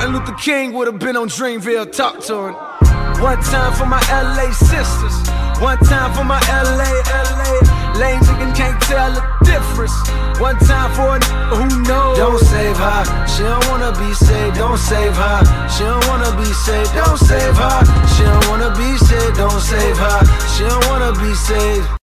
Martin Luther King would have been on Dreamville, talk to him. One time for my LA sisters, one time for my LA lame chicken can't tell the difference. One time for a who knows. Don't save her, she don't wanna be saved. Don't save her, she don't wanna be saved. Don't save her, she don't wanna be saved. Don't save her, she don't wanna be saved.